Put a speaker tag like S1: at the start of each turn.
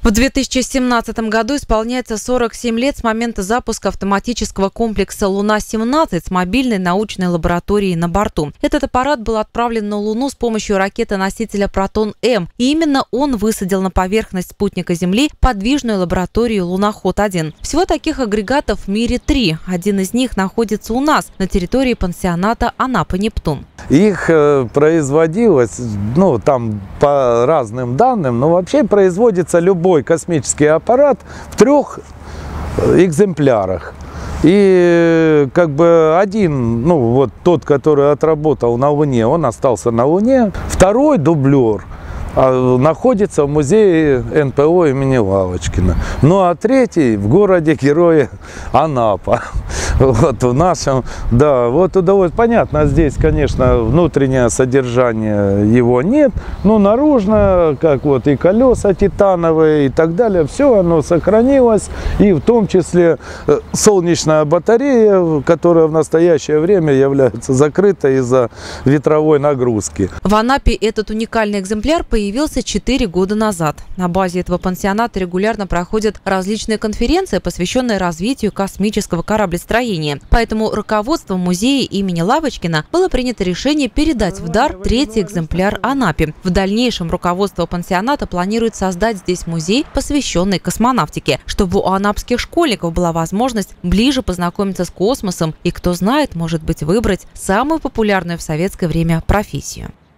S1: В 2017 году исполняется 47 лет с момента запуска автоматического комплекса «Луна-17» с мобильной научной лабораторией на борту. Этот аппарат был отправлен на Луну с помощью ракеты-носителя «Протон-М». И именно он высадил на поверхность спутника Земли подвижную лабораторию «Луноход-1». Всего таких агрегатов в мире 3. Один из них находится у нас, на территории пансионата «Анапа-Нептун».
S2: Их производилось, там по разным данным, но вообще производится любой космический аппарат в 3 экземплярах. И один, тот, который отработал на Луне, он остался на Луне. Второй дублер находится в музее НПО имени Лавочкина. Ну а третий в городе-герое Анапа. В нашем, удалось. Понятно, здесь, конечно, внутреннее содержание его нет, но наружно, и колеса титановые и так далее, все оно сохранилось. И в том числе солнечная батарея, которая в настоящее время является закрытой из-за ветровой нагрузки.
S1: В Анапе этот уникальный экземпляр появился 4 года назад. На базе этого пансионата регулярно проходят различные конференции, посвященные развитию космического кораблестроения. Поэтому руководством музея имени Лавочкина было принято решение передать в дар 3-й экземпляр Анапе. В дальнейшем руководство пансионата планирует создать здесь музей, посвященный космонавтике, чтобы у анапских школьников была возможность ближе познакомиться с космосом и, кто знает, может быть, выбрать самую популярную в советское время профессию.